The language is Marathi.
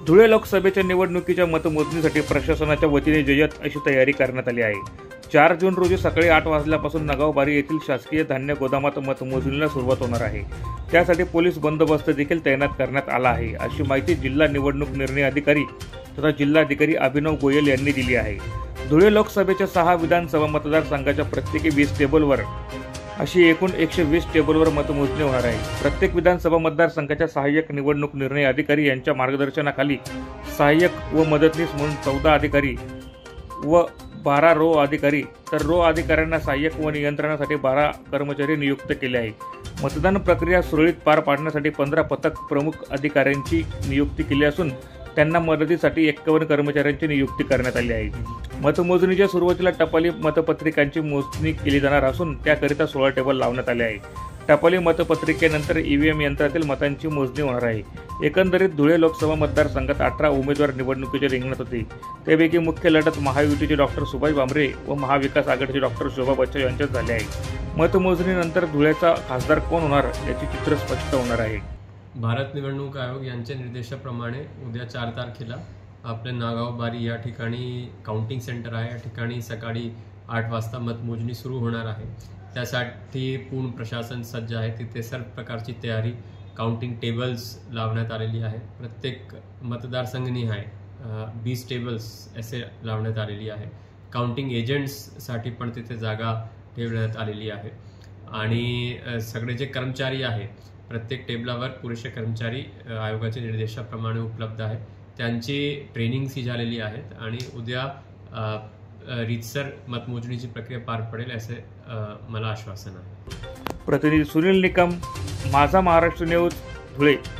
धुळे लोकसभेच्या निवडणुकीच्या मतमोजणीसाठी प्रशासनाच्या वतीने जय्यत अशी तयारी करण्यात आली आहे। 4 जून रोजी सकाळी 8 वाजल्यापासून नगावबारी येथील शासकीय धान्य गोदामात मतमोजणीला सुरुवात होणार आहे। त्यासाठी पोलीस बंदोबस्त देखील तैनात करण्यात आला आहे, अशी माहिती जिल्हा निवडणूक निर्णय अधिकारी तथा जिल्हाधिकारी अभिनव गोयल यांनी दिली आहे। धुळे लोकसभेच्या 6 विधानसभा मतदारसंघाच्या प्रत्येकी 20 टेबलवर अशी एकूण 120 टेबलवर मतमोजणी होणार आहे। प्रत्येक विधानसभा मतदारसंघाच्या सहाय्यक निवडणूक निर्णय अधिकारी यांच्या मार्गदर्शनाखाली सहाय्यक व मदतनीस म्हणून 14 अधिकारी व 12 रो अधिकारी तर रो अधिकाऱ्यांना सहाय्यक व नियंत्रणासाठी 12 कर्मचारी नियुक्त केले आहे। मतदान प्रक्रिया सुरळीत पार पाडण्यासाठी 15 पथक प्रमुख अधिकाऱ्यांची नियुक्ती केली असून त्यांना मदतीसाठी 51 कर्मचाऱ्यांची नियुक्ती करण्यात आली आहे। मतमोजणीच्या सुरुवातीला टपाली मतपत्रिकांची मोजणी केली जाणार असून त्याकरिता 16 टेबल लावण्यात आले आहे। टपाली मतपत्रिकेनंतर ईव्हीएम यंत्रातील मतांची मोजणी होणार आहे। एकंदरीत धुळे लोकसभा मतदारसंघात 18 उमेदवार निवडणुकीच्या रिंगणात होते। त्यापैकी मुख्य लढत महायुतीचे डॉक्टर सुभाष भामरे व महाविकास आघाडीचे डॉक्टर शोभा बच्चन यांच्यात झाले आहे। मतमोजणीनंतर धुळ्याचा खासदार कोण होणार याचे चित्र स्पष्ट होणार आहे। भारत निवडणूक आयोग यांच्या निर्देशाप्रमाणे उद्या 4 तारखेला आपले नागावबारी या ठिकाणी काउंटिंग सेंटर आहे। या ठिकाणी सकाळी 8 वाजता मतमोजणी सुरू होणार आहे। त्यासाठी पूर्ण प्रशासन सज्ज आहे। तिथे सर्व प्रकारची तयारी, काउंटिंग टेबल्स लावण्यात आलेली आहे। प्रत्येक मतदारसंघनिहाय 20 टेबल्स असे लावण्यात आलेली आहे। काउंटिंग एजंट्ससाठी पण तिथे जागा ठेवण्यात आलेली आहे आणि सगळे जे कर्मचारी आहे प्रत्येक टेबलावर पुरेसे कर्मचारी आयोगाच्या निर्देशाप्रमाणे उपलब्ध आहेत। त्यांची ट्रेनिंग्स ही झालेली आहेत आणि उद्या रीतसर मतमोजणीची प्रक्रिया पार पडेल असे मला आश्वासन आहे। प्रतिनिधी सुनील निकम, माझा महाराष्ट्र न्यूज, धुळे।